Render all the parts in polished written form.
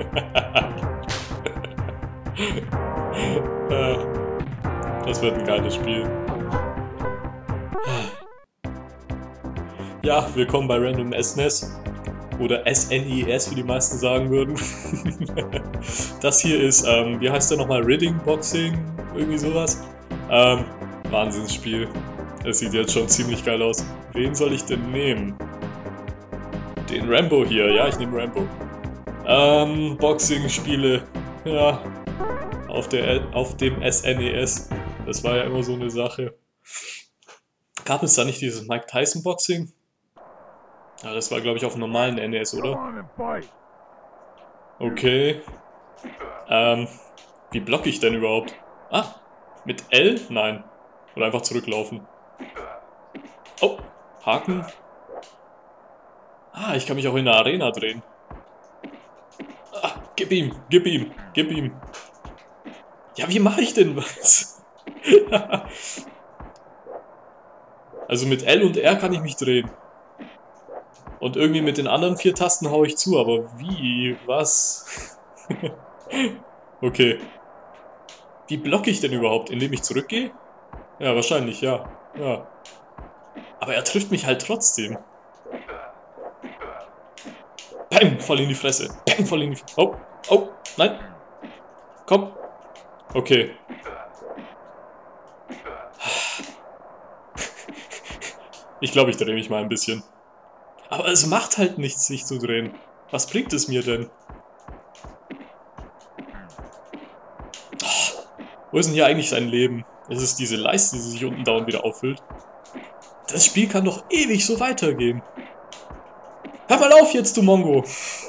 Das wird ein geiles Spiel. Ja, willkommen bei Random SNES. Oder SNES, wie die meisten sagen würden. Das hier ist, wie heißt der nochmal? Ridding Boxing? Irgendwie sowas. Wahnsinnsspiel. Es sieht jetzt schon ziemlich geil aus. Wen soll ich denn nehmen? Den Rambo hier. Ja, ich nehme Rambo. Boxing-Spiele. Ja. Auf dem SNES. Das war ja immer so eine Sache. Gab es da nicht dieses Mike Tyson Boxing? Ja, das war, glaube ich, auf dem normalen NES, oder? Okay. Wie blocke ich denn überhaupt? Ah, mit L? Nein. Oder einfach zurücklaufen. Oh, Haken. Ah, ich kann mich auch in der Arena drehen. Ah, gib ihm, gib ihm, gib ihm. Ja, wie mache ich denn was? Also mit L und R kann ich mich drehen. Und irgendwie mit den anderen 4 Tasten haue ich zu, aber wie? Was? Okay. Wie blocke ich denn überhaupt? Indem ich zurückgehe? Ja, wahrscheinlich, ja. Ja. Aber er trifft mich halt trotzdem. Pam, voll in die Fresse. Pam, voll in die Fresse. Oh, oh, nein. Komm. Okay. Ich glaube, ich drehe mich mal ein bisschen. Aber es macht halt nichts, sich zu drehen. Was bringt es mir denn? Wo ist denn hier eigentlich sein Leben? Es ist diese Leiste, die sich unten dauernd wieder auffüllt. Das Spiel kann doch ewig so weitergehen. Hör mal auf jetzt, du Mongo!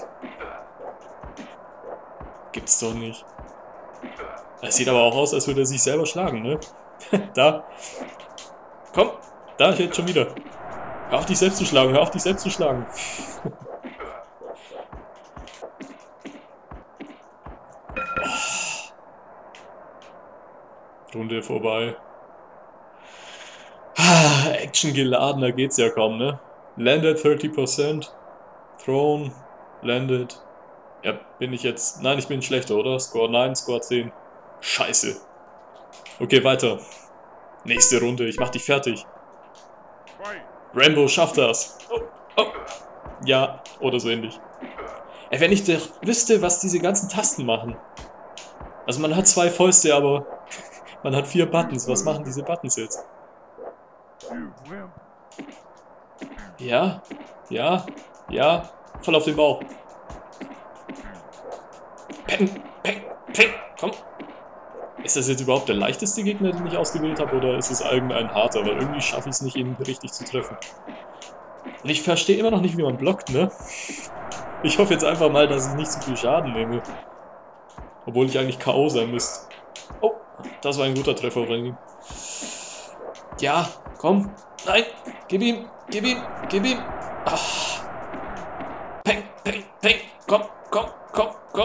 Gibt's doch nicht. Das sieht aber auch aus, als würde er sich selber schlagen, ne? Da. Komm, da, jetzt schon wieder. Hör auf dich selbst zu schlagen, hör auf dich selbst zu schlagen. Runde vorbei. Action geladener geht's ja kaum, ne? Landed 30%. Thrown. Landed. Ja, bin ich jetzt... Nein, ich bin schlechter, oder? Score 9, Score 10. Scheiße. Okay, weiter. Nächste Runde, ich mach dich fertig. Rambo schafft das. Oh, oh. Ja, oder so ähnlich. Ey, wenn ich doch wüsste, was diese ganzen Tasten machen. Also man hat 2 Fäuste, aber man hat 4 Buttons. Was machen diese Buttons jetzt? Ja, ja, ja. Voll auf den Bauch. Peng, peng, peng, komm. Ist das jetzt überhaupt der leichteste Gegner, den ich ausgewählt habe, oder ist es irgendein harter? Weil irgendwie schaffe ich es nicht, ihn richtig zu treffen. Und ich verstehe immer noch nicht, wie man blockt, ne? Ich hoffe jetzt einfach mal, dass ich nicht zu viel Schaden nehme. Obwohl ich eigentlich K.O. sein müsste. Oh, das war ein guter Treffer von ihm. Ja, komm. Nein, gib ihm, gib ihm, gib ihm. Ach. Peng, peng, peng. Komm, komm, komm, komm.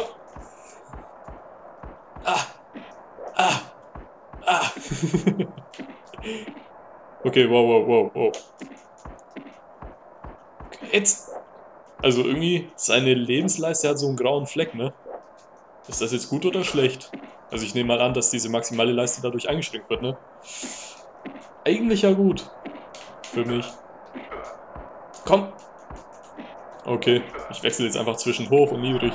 Ah. Ah. Ah. Okay, wow, wow, wow, wow. Okay, jetzt. Also irgendwie, seine Lebensleiste hat so einen grauen Fleck, ne? Ist das jetzt gut oder schlecht? Also ich nehme mal an, dass diese maximale Leiste dadurch eingeschränkt wird, ne? Eigentlich ja gut. Für mich. Komm! Okay, ich wechsle jetzt einfach zwischen hoch und niedrig.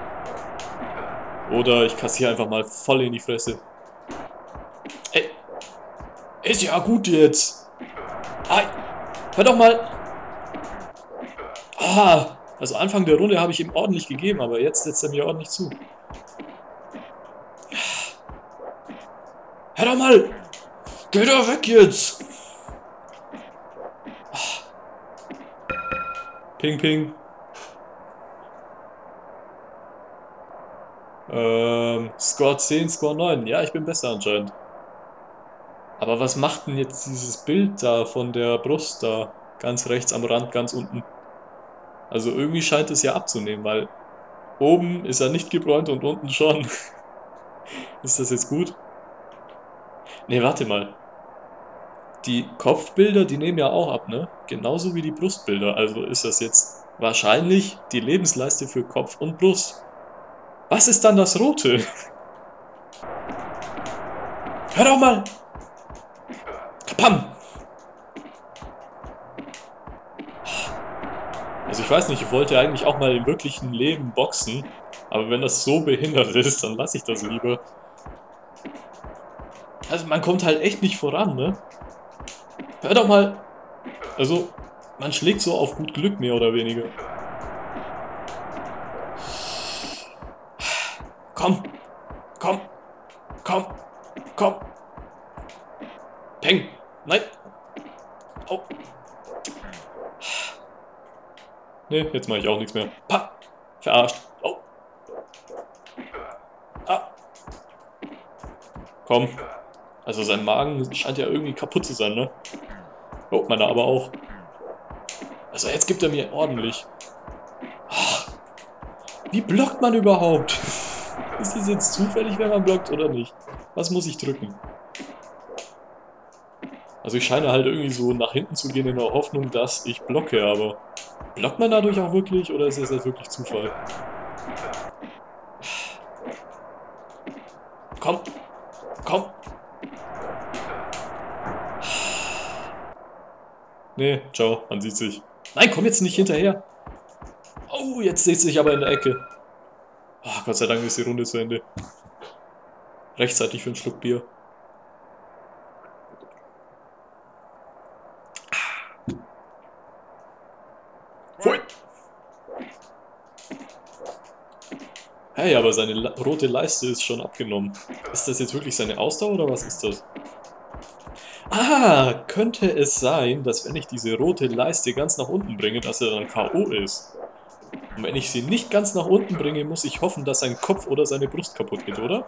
Oder ich kassiere einfach mal voll in die Fresse. Ey! Ist ja gut jetzt! Ei! Hör doch mal! Ah! Also Anfang der Runde habe ich ihm ordentlich gegeben, aber jetzt setzt er mir ordentlich zu. Hör doch mal! Geh doch weg jetzt! Ping, ping. Score 10, Score 9. Ja, ich bin besser anscheinend. Aber was macht denn jetzt dieses Bild da von der Brust da? Ganz rechts am Rand, ganz unten. Also irgendwie scheint es ja abzunehmen, weil oben ist er nicht gebräunt und unten schon. Ist das jetzt gut? Ne, warte mal. Die Kopfbilder, die nehmen ja auch ab, ne? Genauso wie die Brustbilder. Also ist das jetzt wahrscheinlich die Lebensleiste für Kopf und Brust. Was ist dann das Rote? Hör doch mal! Kapam! Also ich weiß nicht, ich wollte eigentlich auch mal im wirklichen Leben boxen, aber wenn das so behindert ist, dann lasse ich das lieber. Also man kommt halt echt nicht voran, ne? Hör doch mal! Also, man schlägt so auf gut Glück, mehr oder weniger. Komm! Komm! Komm! Komm! Peng! Nein! Oh! Ne, jetzt mache ich auch nichts mehr. Pa! Verarscht! Oh! Ah! Komm! Also sein Magen scheint ja irgendwie kaputt zu sein, ne? Oh, meiner aber auch. Also jetzt gibt er mir ordentlich. Wie blockt man überhaupt? Ist das jetzt zufällig, wenn man blockt oder nicht? Was muss ich drücken? Also ich scheine halt irgendwie so nach hinten zu gehen in der Hoffnung, dass ich blocke, aber blockt man dadurch auch wirklich oder ist das jetzt wirklich Zufall? Komm! Komm! Nee, ciao, man sieht sich. Nein, komm jetzt nicht hinterher! Oh, jetzt sitze ich aber in der Ecke. Oh, Gott sei Dank ist die Runde zu Ende. Rechtzeitig für einen Schluck Bier. Pfui! Hey, aber seine rote Leiste ist schon abgenommen. Ist das jetzt wirklich seine Ausdauer oder was ist das? Ah, könnte es sein, dass wenn ich diese rote Leiste ganz nach unten bringe, dass er dann K.O. ist? Und wenn ich sie nicht ganz nach unten bringe, muss ich hoffen, dass sein Kopf oder seine Brust kaputt geht, oder?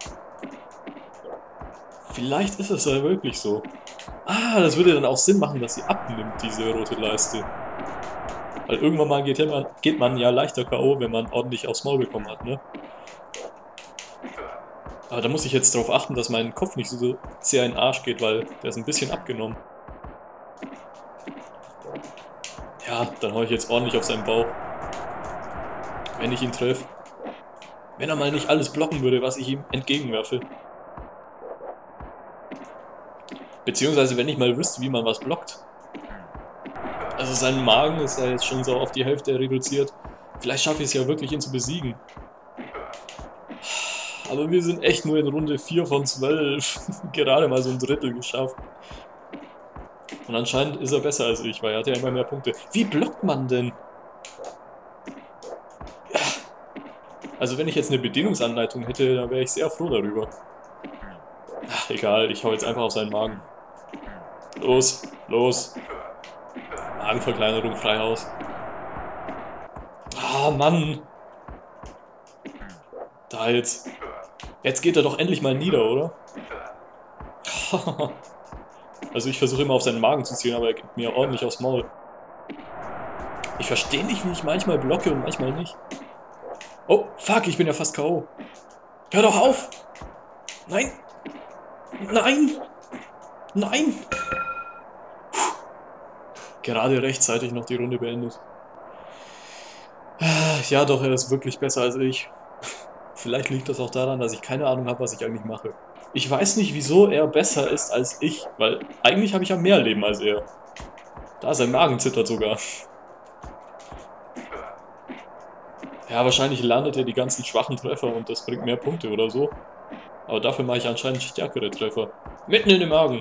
Vielleicht ist es ja wirklich so. Ah, das würde dann auch Sinn machen, dass sie abnimmt, diese rote Leiste. Weil irgendwann mal geht man ja leichter K.O., wenn man ordentlich aufs Maul bekommen hat, ne? Aber da muss ich jetzt darauf achten, dass mein Kopf nicht so sehr in den Arsch geht, weil der ist ein bisschen abgenommen. Ja, dann hau ich jetzt ordentlich auf seinen Bauch. Wenn ich ihn treffe. Wenn er mal nicht alles blocken würde, was ich ihm entgegenwerfe. Beziehungsweise wenn ich mal wüsste, wie man was blockt. Also sein Magen ist ja jetzt schon so auf die Hälfte reduziert. Vielleicht schaffe ich es ja wirklich, ihn zu besiegen. Aber wir sind echt nur in Runde 4 von 12. Gerade mal so ein Drittel geschafft. Und anscheinend ist er besser als ich, weil er hat ja immer mehr Punkte. Wie blockt man denn? Ja. Also wenn ich jetzt eine Bedienungsanleitung hätte, dann wäre ich sehr froh darüber. Ach, egal, ich hau jetzt einfach auf seinen Magen. Los, los. Magenverkleinerung, Freihaus. Ah, Mann. Da jetzt. Jetzt geht er doch endlich mal nieder, oder? Also ich versuche immer auf seinen Magen zu zielen, aber er gibt mir ordentlich aufs Maul. Ich verstehe nicht, wie ich manchmal blocke und manchmal nicht. Oh, fuck, ich bin ja fast K.O. Hör doch auf! Nein! Nein! Nein! Puh. Gerade rechtzeitig noch die Runde beendet. Ja, doch, er ist wirklich besser als ich. Vielleicht liegt das auch daran, dass ich keine Ahnung habe, was ich eigentlich mache. Ich weiß nicht, wieso er besser ist als ich, weil eigentlich habe ich ja mehr Leben als er. Da, sein Magen zittert sogar. Ja, wahrscheinlich landet er die ganzen schwachen Treffer und das bringt mehr Punkte oder so. Aber dafür mache ich anscheinend stärkere Treffer. Mitten in den Magen.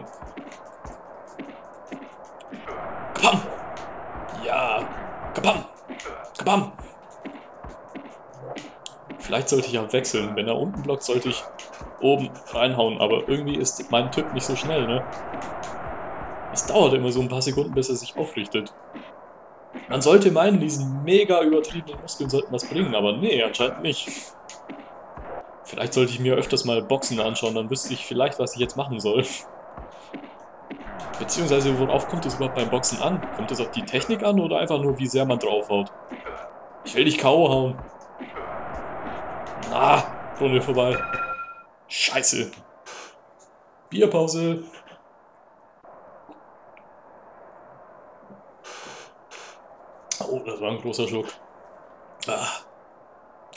Kapam! Ja! Kapam! Kapam! Vielleicht sollte ich ja wechseln. Wenn er unten blockt, sollte ich oben reinhauen. Aber irgendwie ist mein Typ nicht so schnell, ne? Es dauert immer so ein paar Sekunden, bis er sich aufrichtet. Man sollte meinen, diesen mega übertriebenen Muskeln sollten was bringen, aber nee, anscheinend nicht. Vielleicht sollte ich mir öfters mal Boxen anschauen, dann wüsste ich vielleicht, was ich jetzt machen soll. Beziehungsweise, worauf kommt es überhaupt beim Boxen an? Kommt es auf die Technik an oder einfach nur, wie sehr man draufhaut? Ich will dich K.O. hauen. Ah, Runde vorbei. Scheiße. Bierpause. Oh, das war ein großer Schluck. Ah.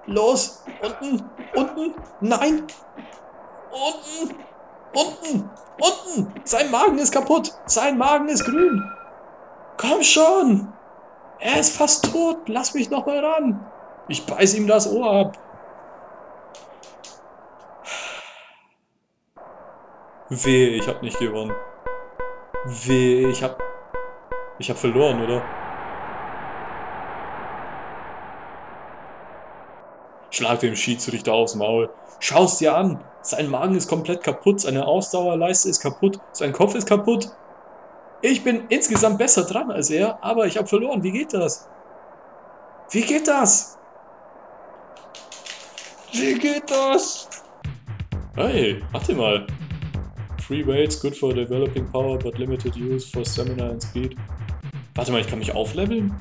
Los! Unten! Unten! Nein! Unten! Unten! Unten! Sein Magen ist kaputt! Sein Magen ist grün! Komm schon! Er ist fast tot! Lass mich noch mal ran! Ich beiß ihm das Ohr ab! Wehe, ich hab nicht gewonnen. Wehe, ich hab verloren, oder? Schlag dem Schiedsrichter aufs Maul. Schau's dir an! Sein Magen ist komplett kaputt, seine Ausdauerleiste ist kaputt, sein Kopf ist kaputt. Ich bin insgesamt besser dran als er, aber ich habe verloren. Wie geht das? Wie geht das? Wie geht das? Hey, warte mal. Free weights, good for developing power, but limited use for stamina and speed. Warte mal, ich kann mich aufleveln?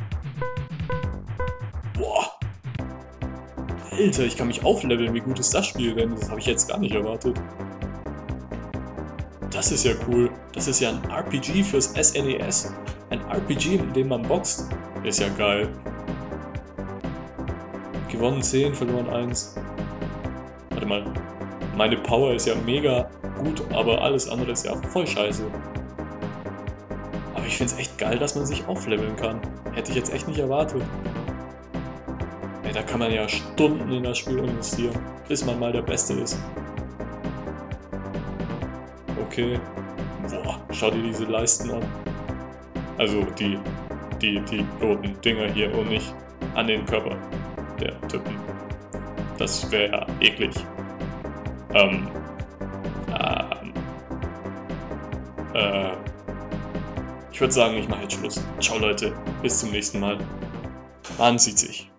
Boah. Alter, ich kann mich aufleveln. Wie gut ist das Spiel denn? Das habe ich jetzt gar nicht erwartet. Das ist ja cool. Das ist ja ein RPG fürs SNES. Ein RPG, in dem man boxt. Ist ja geil. Gewonnen 10, verloren 1. Warte mal. Meine Power ist ja mega gut, aber alles andere ist ja voll scheiße. Aber ich finde es echt geil, dass man sich aufleveln kann. Hätte ich jetzt echt nicht erwartet. Ey, da kann man ja Stunden in das Spiel investieren, bis man mal der Beste ist. Okay. Boah, schau dir diese Leisten an. Also die roten Dinger hier und nicht an den Körper der Typen. Das wäre ja eklig. Ich würde sagen, ich mache jetzt Schluss. Ciao Leute, bis zum nächsten Mal. Man sieht sich.